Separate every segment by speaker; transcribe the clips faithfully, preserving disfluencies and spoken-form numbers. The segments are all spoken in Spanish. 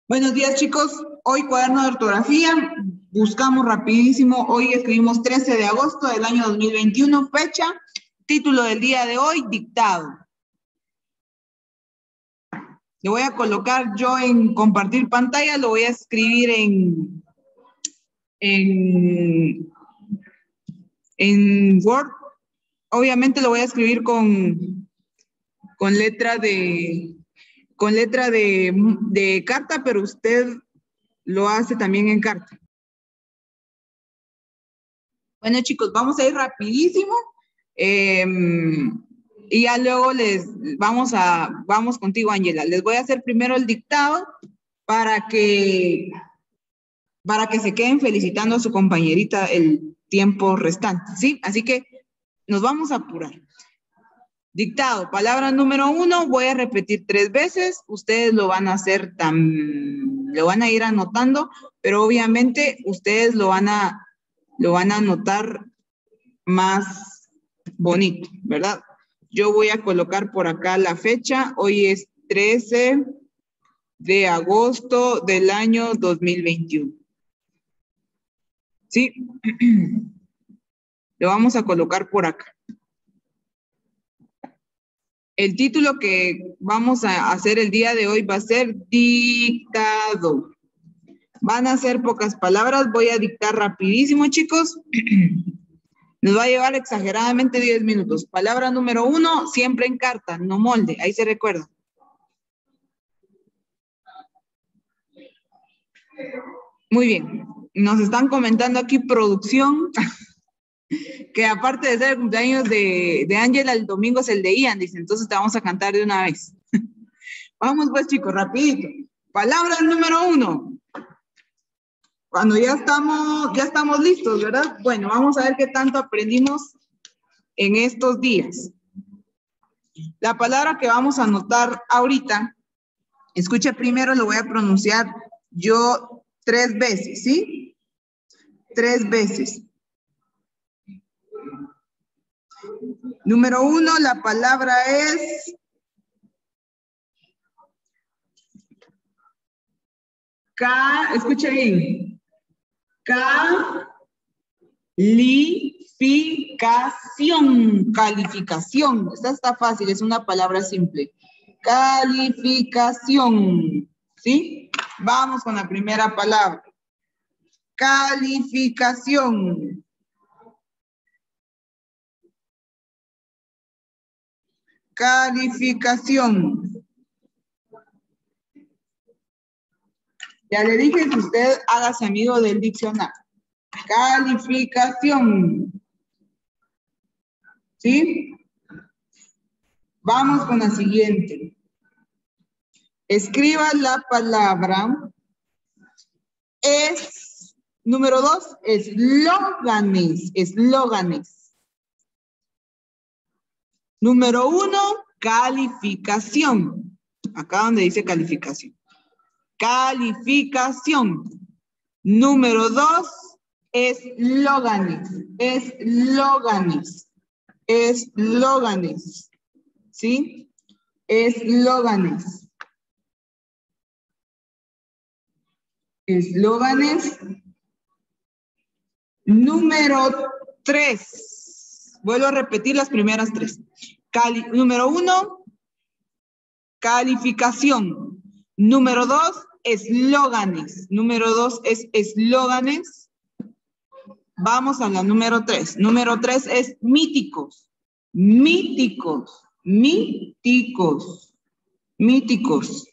Speaker 1: Buenos días, chicos. Hoy cuaderno de ortografía. Buscamos rapidísimo. Hoy escribimos trece de agosto del año dos mil veintiuno. Fecha. Título del día de hoy, dictado. Le voy a colocar yo en compartir pantalla. Lo voy a escribir en, en, en Word. Obviamente lo voy a escribir con, con letra de... con letra de, de carta, pero usted lo hace también en carta. Bueno, chicos, vamos a ir rapidísimo. Eh, y ya luego les vamos a, vamos contigo, Ángela. Les voy a hacer primero el dictado para que, para que se queden felicitando a su compañerita el tiempo restante, ¿sí? Así que nos vamos a apurar. Dictado, palabra número uno, voy a repetir tres veces, ustedes lo van a hacer tan, lo van a ir anotando, pero obviamente ustedes lo van a, lo van a anotar más bonito, ¿verdad? Yo voy a colocar por acá la fecha, hoy es trece de agosto del año dos mil veintiuno. ¿Sí? Lo vamos a colocar por acá. El título que vamos a hacer el día de hoy va a ser dictado. Van a ser pocas palabras, voy a dictar rapidísimo, chicos. Nos va a llevar exageradamente diez minutos. Palabra número uno, siempre en carta, no molde, ahí se recuerda. Muy bien, nos están comentando aquí producción, que aparte de ser el cumpleaños de, de Ángela, el domingo es el de Ian, dice, entonces te vamos a cantar de una vez. Vamos pues, chicos, rapidito. Palabra número uno. Cuando ya estamos, ya estamos listos, ¿verdad? Bueno, vamos a ver qué tanto aprendimos en estos días. La palabra que vamos a anotar ahorita, escuche primero, lo voy a pronunciar yo tres veces, ¿sí? Tres veces. Número uno, la palabra es K, escuche bien. Calificación. Calificación. Esta está fácil, es una palabra simple. Calificación. ¿Sí? Vamos con la primera palabra. Calificación. Calificación. Ya le dije que usted hágase amigo del diccionario. Calificación. ¿Sí? Vamos con la siguiente. Escriba la palabra. Es, número dos, eslóganes. Eslóganes. Número uno, calificación. Acá donde dice calificación. Calificación. Número dos, eslóganes. Eslóganes. Eslóganes. ¿Sí? Eslóganes. Eslóganes. Número tres. Vuelvo a repetir las primeras tres. Cali, número uno, calificación. Número dos, eslóganes. Número dos es eslóganes. Vamos a la número tres. Número tres es míticos. Míticos. Míticos. Míticos.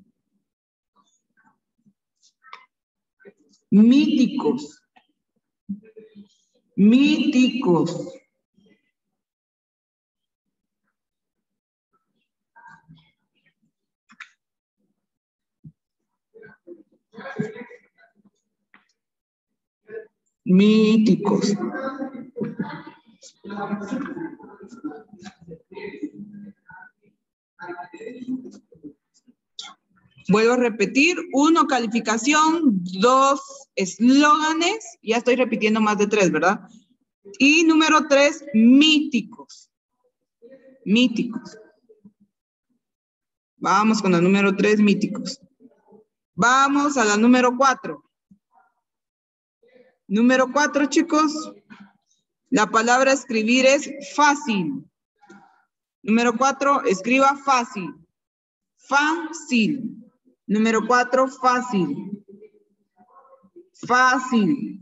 Speaker 1: Míticos. Míticos. Míticos. Vuelvo a repetir, uno, calificación, dos, eslóganes, ya estoy repitiendo más de tres, ¿verdad? Y número tres, míticos. Míticos. Vamos con el número tres, míticos. Vamos a la número cuatro. Número cuatro, chicos. La palabra escribir es fácil. Número cuatro, escriba fácil. Fácil. Número cuatro, fácil. Fácil.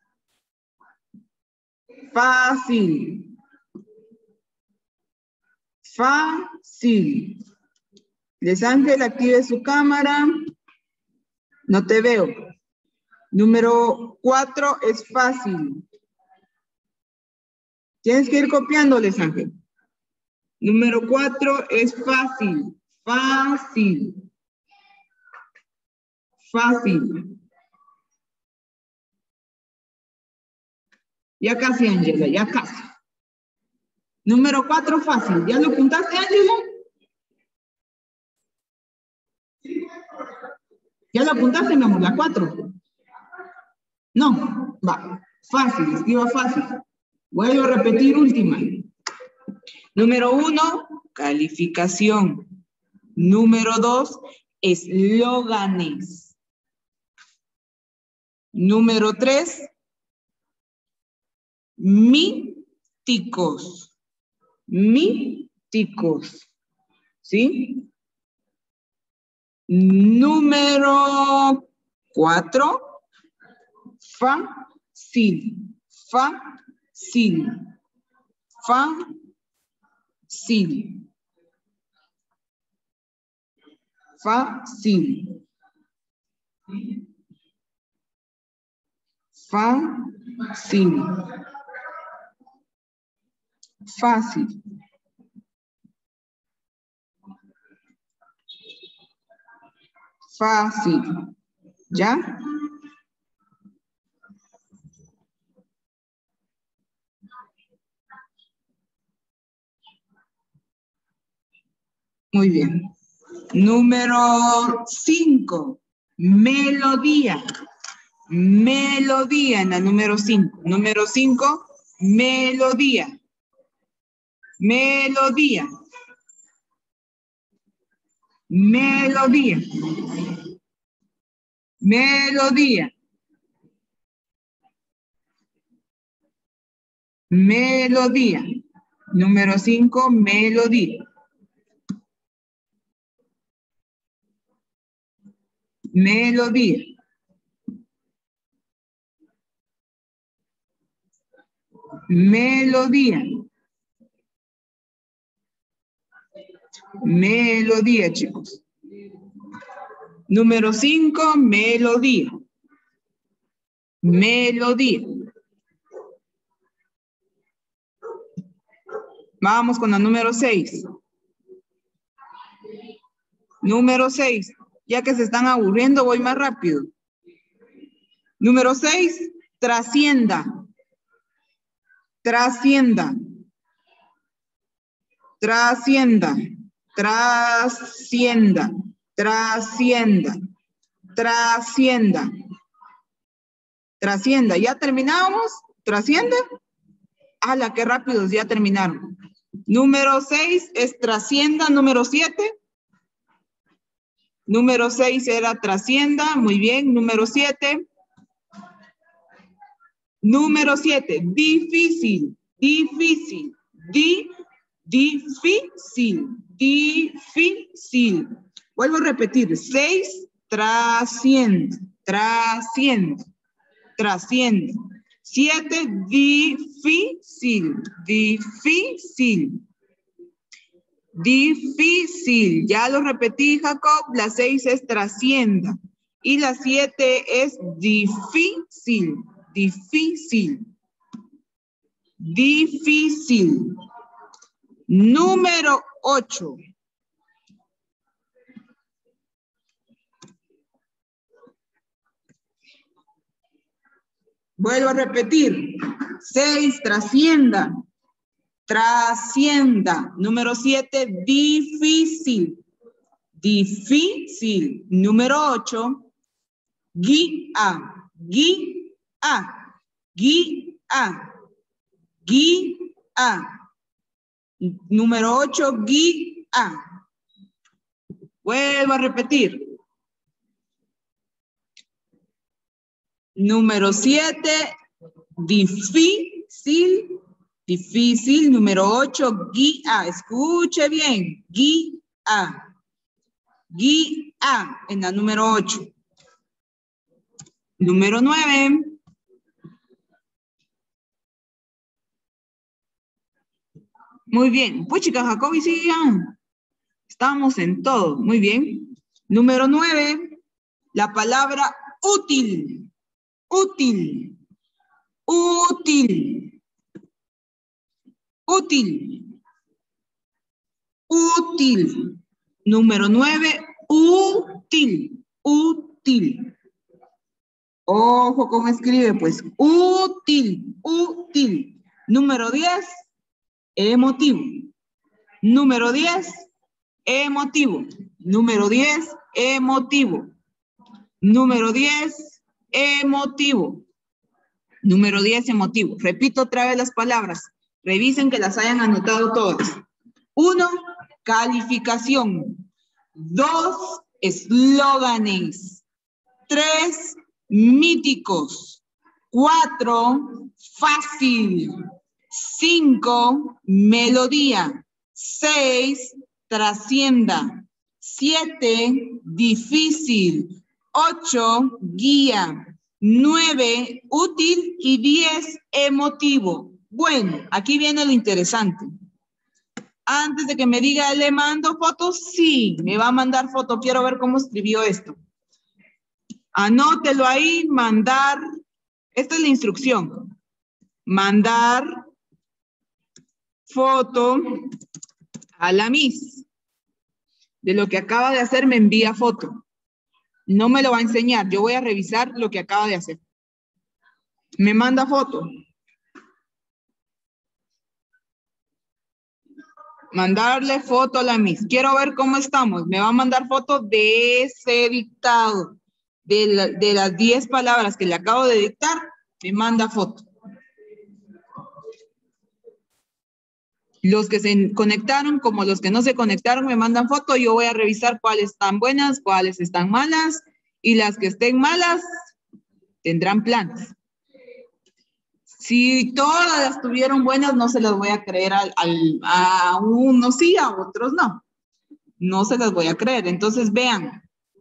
Speaker 1: Fácil. Fácil. Les Ángel, active su cámara. No te veo. Número cuatro es fácil. Tienes que ir copiándoles, Ángel. Número cuatro es fácil. Fácil. Fácil. Ya casi, Ángela, ya casi. Número cuatro, fácil. ¿Ya lo apuntaste, Ángela? ¿Ya lo apuntaste, mi amor? La cuatro. No, va. Fácil, escriba fácil. Vuelvo a repetir, última. Número uno, calificación. Número dos, eslóganes. Número tres, míticos. Míticos. ¿Sí? Número cuatro, fácil. Fácil. Fácil. Fácil. Fácil. Fácil. Fácil. ¿Ya? Muy bien. Número cinco. Melodía. Melodía en la número cinco. Número cinco. Melodía. Melodía. Melodía. Melodía. Melodía. Número cinco, melodía. Melodía. Melodía. Melodía, chicos. Número cinco, melodía. Melodía. Vamos con la número seis. Número seis. Ya que se están aburriendo, voy más rápido. Número seis, trascienda. Trascienda. Trascienda. Trascienda. Trascienda. Trascienda. Trascienda. ¿Ya terminamos? ¿Trascienda? ¡Hala, qué rápidos! Ya terminaron. Número seis es trascienda. Número siete. Número seis era trascienda. Muy bien. Número siete. Número siete. Difícil. Difícil. Di, difícil. Difícil. Vuelvo a repetir. seis. Trasciende. Trasciende. Trasciende. siete. Difícil. Difícil. Difícil. Ya lo repetí, Jacob. La seis es trascienda. Y la siete es difícil. Difícil. Difícil. Número ocho. Vuelvo a repetir. seis, trascienda. Trascienda. Número siete, difícil. Difícil. Número ocho, guía. Guía. Guía. Guía. Número ocho, guía. Vuelvo a repetir. Número siete, difícil, difícil. Número ocho, guía. Escuche bien, guía. Guía en la número ocho. Número nueve. Muy bien. Pues chicas, Jacobi, sigan. Estamos en todo. Muy bien. Número nueve. La palabra útil. Útil. Útil. Útil. Útil. Número nueve. Útil. Útil. Ojo cómo escribe, pues. Útil. Útil. Número diez. Emotivo. Número diez. Emotivo. Número diez. Emotivo. Número diez. Emotivo. Número diez. Emotivo. Repito otra vez las palabras. Revisen que las hayan anotado todas. Uno. Calificación. Dos. Eslóganes. Tres. Míticos. Cuatro. Fácil. Cinco. Melodía. Seis. Trascienda. Siete. Difícil. Ocho. Guía. Nueve. Útil. Y diez. Emotivo. Bueno, aquí viene lo interesante. Antes de que me diga, ¿le mando fotos? Sí, me va a mandar foto. Quiero ver cómo escribió esto. Anótelo ahí, mandar. Esta es la instrucción. Mandar foto a la Miss. De lo que acaba de hacer me envía foto. No me lo va a enseñar. Yo voy a revisar lo que acaba de hacer. Me manda foto. Mandarle foto a la Miss. Quiero ver cómo estamos. Me va a mandar foto de ese dictado. De, la, de las diez palabras que le acabo de dictar, me manda foto. Los que se conectaron, como los que no se conectaron, me mandan foto. Yo voy a revisar cuáles están buenas, cuáles están malas. Y las que estén malas, tendrán planes. Si todas estuvieron buenas, no se las voy a creer al, al, a unos sí, a otros no. No se las voy a creer. Entonces, vean.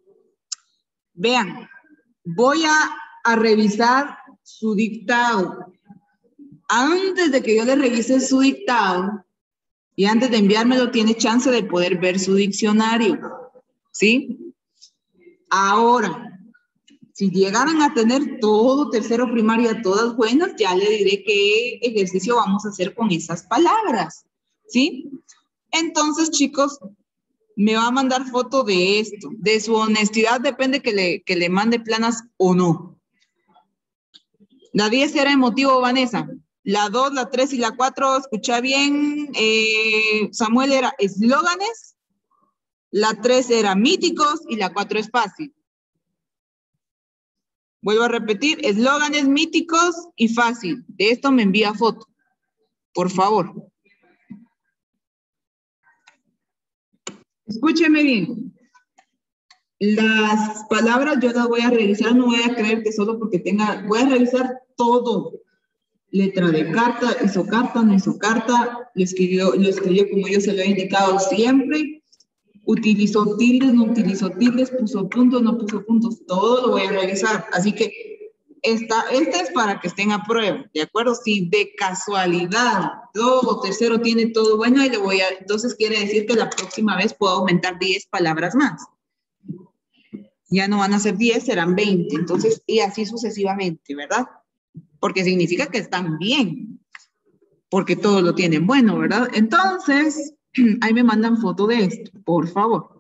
Speaker 1: Vean. Voy a, a revisar su dictado. Antes de que yo le revise su dictado, y antes de enviármelo, tiene chance de poder ver su diccionario. ¿Sí? Ahora, si llegaran a tener todo tercero primaria, todas buenas, ya le diré qué ejercicio vamos a hacer con esas palabras. ¿Sí? Entonces, chicos, me va a mandar foto de esto. De su honestidad depende que le, que le mande planas o no. La diez era emotivo, Vanessa. La dos, la tres y la cuatro, escucha bien, eh, Samuel, era eslóganes. La tres era míticos y la cuatro es fácil. Vuelvo a repetir, eslóganes míticos y fácil. De esto me envía foto. Por favor. Escúcheme bien. Las palabras yo las voy a revisar, no voy a creer que solo porque tenga, voy a revisar todo. Letra de carta, hizo carta, no hizo carta, lo escribió, lo escribió como yo se lo he indicado siempre, utilizó tildes, no utilizó tildes, puso puntos, no puso puntos, todo lo voy a revisar. Así que esta, esta es para que estén a prueba, ¿de acuerdo? Si de casualidad todo tercero tiene todo bueno, y le voy a, entonces quiere decir que la próxima vez puedo aumentar diez palabras más. Ya no van a ser diez, serán veinte, entonces, y así sucesivamente, ¿verdad? Porque significa que están bien, porque todos lo tienen bueno, ¿verdad? Entonces, ahí me mandan foto de esto, por favor.